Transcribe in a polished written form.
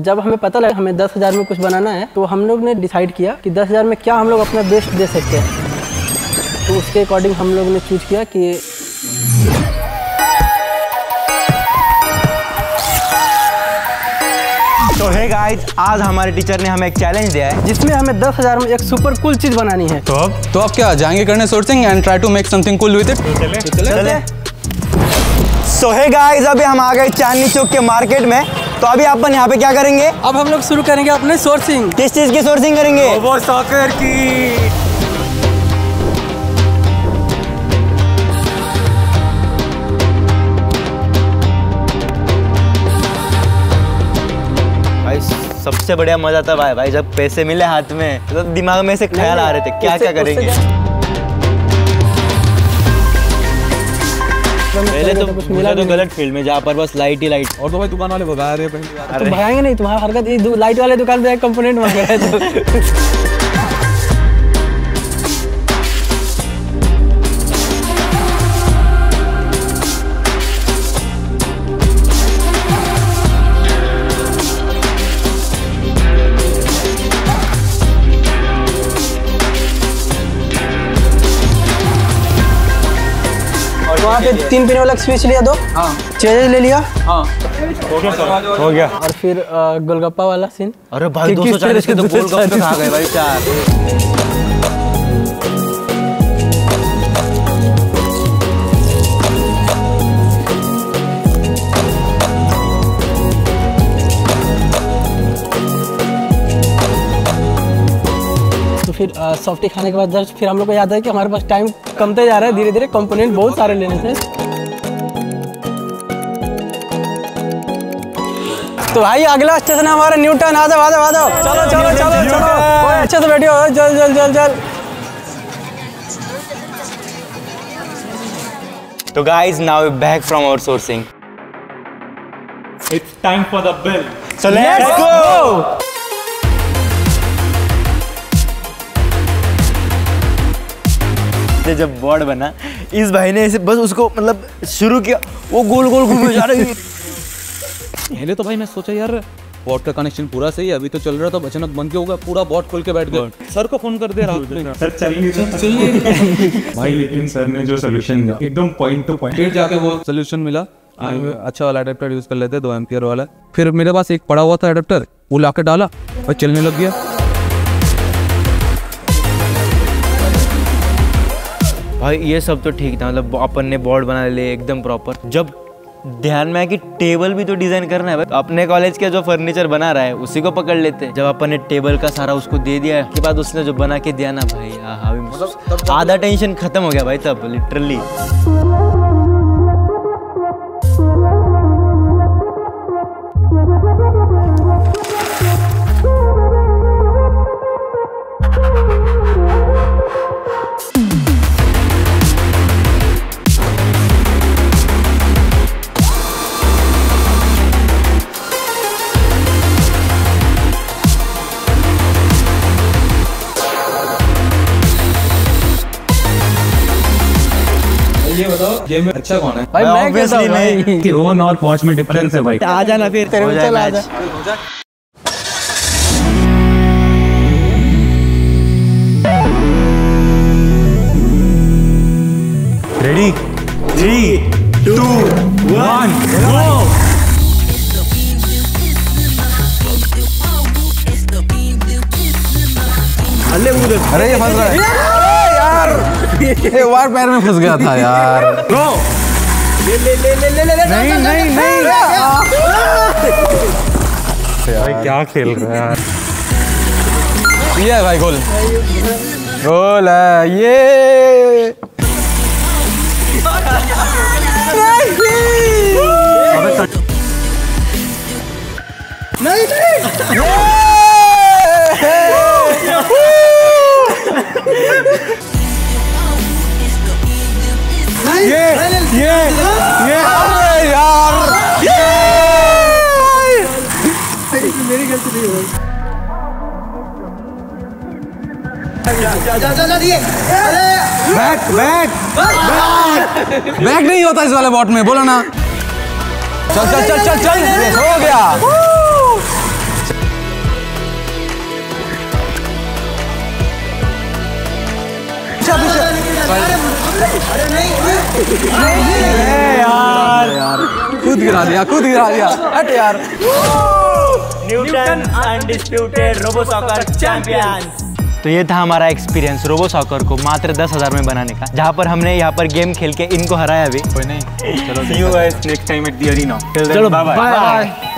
जब हमें पता लगा हमें 10,000 में कुछ बनाना है तो हम लोग ने डिसाइड किया कि 10,000 में क्या हम लोग अपना बेस्ट दे सकते हैं। तो उसके अकॉर्डिंग हम लोग ने चूज किया कि तो हे गाइस, आज हमारे टीचर ने हमें एक चैलेंज दिया है जिसमें हमें 10,000 में एक सुपर कूल चीज बनानी है। तो अब क्या जाएंगे करने sourcing and try to make something cool with it. चले। सो हे गाइस, अभी हम आ गए चांदनी चौक के मार्केट में। तो अभी अपन यहाँ पे क्या करेंगे? अब हम लोग शुरू करेंगे अपने सोर्सिंग। किस चीज की सोर्सिंग करेंगे? वो सॉकर की। सबसे बढ़िया मजा था भाई जब पैसे मिले हाथ में तो दिमाग में से ख्याल आ रहे थे क्या करेंगे। पहले तो मुझे तो गलत फील्ड में जहाँ पर बस लाइट ही लाइट। और तो भाई दुकान वाले भगा रहे हैं। तो भगाएंगे नहीं, तुम्हारा हरकत लाइट वाले दुकान पे कंपोनेंट मांग रहा है तो वहाँ पे 3 पिन वाला स्विच लिया, 2 चेंज ले लिया। हो गया। और फिर गोलगप्पा वाला सीन। अरे भाई 240 के तो गोलगप्पे खा गए भाई 4। फिर सॉफ्टी खाने के बाद फिर हम लोग को याद है कि हमारे पास टाइम कमते जा रहा है, धीरे धीरे कंपोनेंट बहुत सारे लेने थे। तो भाई अगला स्टेशन है हमारा न्यूटन। आ जाओ चलो चलो चलो चलो अच्छे से बैठियो, चल। तो guys, now we back from our sourcing. It's time for the bill. So let's go. जब बोर्ड बना इस भाई ने ऐसे बस उसको मतलब शुरू किया, वो गोल गोल घूम जा रही है। पहले तो भाई मैं सोचा यार बॉट का कनेक्शन पूरा सही है, अभी तो चल रहा था, अचानक बंद क्यों होगा, पूरा बॉट खोल के बैठ गए। सर को फोन कर दे रात में, सर चाहिए भाई, लेकिन सर ने जो सोल्यूशन दिया एकदम पॉइंट टू पॉइंट जाके वो सोल्यूशन मिला। अच्छा वाला एडेप्टर यूज कर लेते, 2 एम्पियर वाला। फिर मेरे पास एक पड़ा हुआ था एडेप्टर, वो लाके डाला और चलने लग गया। भाई ये सब तो ठीक था, मतलब अपन ने बोर्ड बना लिए एकदम प्रॉपर। जब ध्यान में आया कि टेबल भी तो डिजाइन करना है, अपने कॉलेज के जो फर्नीचर बना रहा है उसी को पकड़ लेते। जब अपन ने टेबल का सारा उसको दे दिया के बाद उसने जो बना के दिया ना भाई, आधा टेंशन खत्म हो गया भाई तब लिटरली। ये बताओ गेम में अच्छा कौन है? भाई मैं कैसा हूं भाई? कि ऑन और वॉच में डिफरेंस है भाई। आ जाना फिर तेरे में चल आ जा। Ready 3 2 1 go. अरे ये फंस रहा है यार, ये वार पैर में फंस गया था यार। गो। नहीं भाई क्या खेल रहा है यार? ये है भाई गोल, गोल है ये। नहीं ये अरे यार, मेरी गलती नहीं हुई। बैक नहीं होता इस वाले बॉट में, बोलो ना। चल चल चल चल चल, हो गया। खुद गिरा दिया हट यार। Newton undisputed robo soccer champions. तो ये था हमारा एक्सपीरियंस रोबो सॉकर को मात्र 10,000 में बनाने का, जहाँ पर हमने यहाँ पर गेम खेल के इनको हराया भी। कोई नहीं, चलो See you guys next time at the arena. Till then, चलो bye bye. बाय।